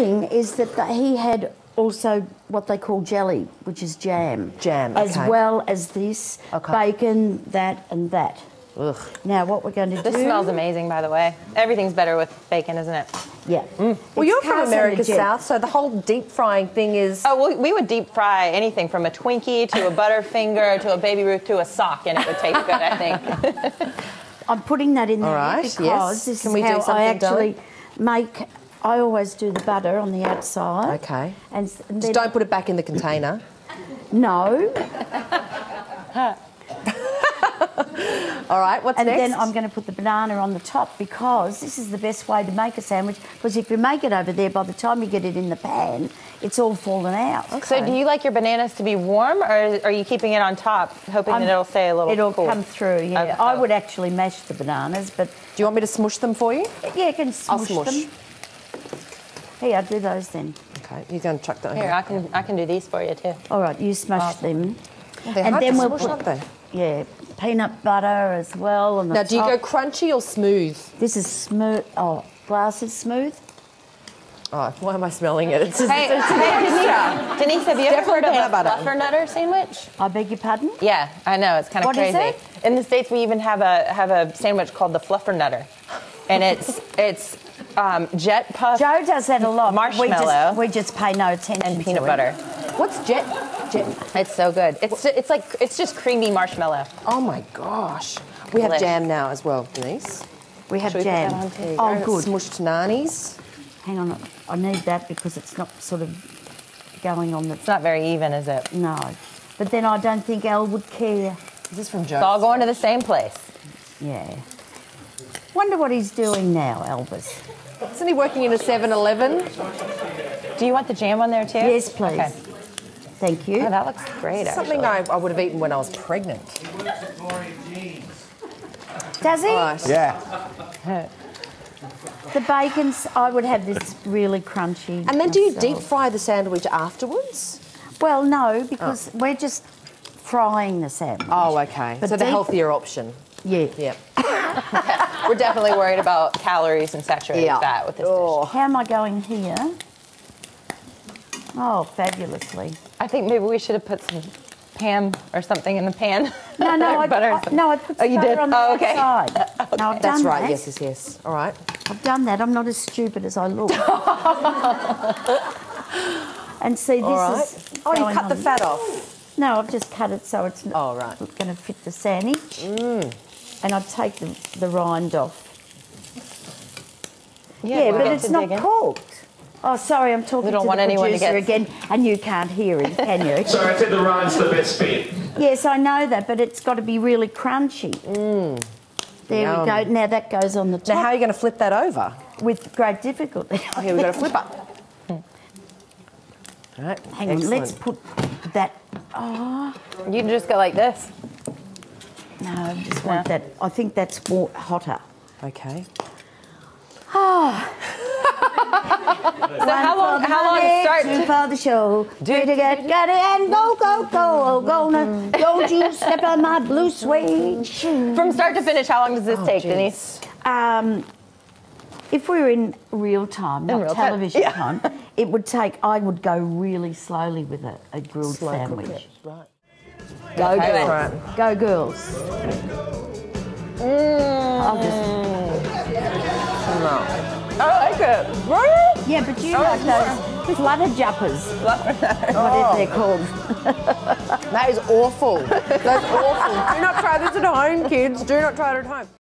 thing is that he had also what they call jelly, which is jam. Jam, as okay. well as this bacon, that and that. Ugh. Now what we're going to do... This smells amazing, by the way. Everything's better with bacon, isn't it? Yeah. Well, you're from America South, so the whole deep frying thing is... Oh, well, we would deep fry anything from a Twinkie to a Butterfinger to a Baby Ruth to a sock, and it would taste good, I think. I'm putting that in there because this is how I actually make... I always do the butter on the outside. Okay. And just don't put it back in the container. No. All right, what's next? And then I'm going to put the banana on the top because this is the best way to make a sandwich, because if you make it over there, by the time you get it in the pan, it's all fallen out. Okay. So do you like your bananas to be warm, or are you keeping it on top, hoping that it'll stay a little cool? It'll come through, yeah. Okay. I would actually mash the bananas, but... Do you want me to smush them for you? Yeah, you can smush them. Here, I'll do those then. Okay, you're going to chuck that here. I can do these for you too. All right, you smash them. They're hard to smush, aren't they? Yeah, peanut butter as well. On the now, do you go crunchy or smooth? This is smooth. Oh, glass is smooth. Oh, why am I smelling it? It's just, hey, Denise, have you ever heard of a fluffernutter sandwich? I beg your pardon? Yeah, I know, it's kind of crazy. What is it? In the States, we even have a sandwich called the fluffernutter, and it's jet puff. Joe does that a lot. Marshmallow. We just pay no attention and peanut to butter. What's jet? It's so good. It's just creamy marshmallow. Oh my gosh. We have jam now as well, Denise. We have jam. Oh, good. Smushed nanis. Hang on, I need that because it's not sort of going on the... It's not very even, is it? No. But then I don't think Al would care. Is this from Joe? It's all going to the same place. Yeah. Wonder what he's doing now, Elvis. Isn't he working in a 7-Eleven? Do you want the jam on there too? Yes, please. Okay. Thank you. Oh, that looks great, Something I would have eaten when I was pregnant. Does he? Right. Yeah. The bacons, I would have this really crunchy. And then do you deep fry the sandwich afterwards? Well, no, because we're just frying the sandwich. Oh, okay. But so the healthier option. Yeah. Yeah. We're definitely worried about calories and saturated fat with this dish. How am I going here? Oh, fabulously. I think maybe we should have put some Pam or something in the pan. No, I put some butter on the outside. Okay. No, I've That's done right, that. yes. All right. I've done that. I'm not as stupid as I look. And see, this is... Oh, you cut the fat off? No, I've just cut it so it's not going to fit the sandwich. And I take the rind off. Yeah, but it's not cooked. Oh, sorry, I'm talking to the producer again, and you can't hear him, can you? So I said the rind's the best bit. Yes, I know that, but it's got to be really crunchy. There we go. Now that goes on the top. Now, how are you going to flip that over? With great difficulty. Oh, here, we've got a flipper. All right, hang on, let's put that... Oh. You can just go like this. No, I just want that. I think that's more hotter. Okay. Oh. So how long to start? For the show. Do to get it and go. Gonna don't you step on my blue suede shoe. From start to finish, how long does this take, Denise? If we were in real time, not television time, it would take. I would go really slowly with a grilled sandwich. Right. Go girls. Right. Go girls. I'll just... I like it. Yeah, but you like those flutter jumpers. What is they called? That is awful. That's awful. Do not try this at home, kids. Do not try it at home.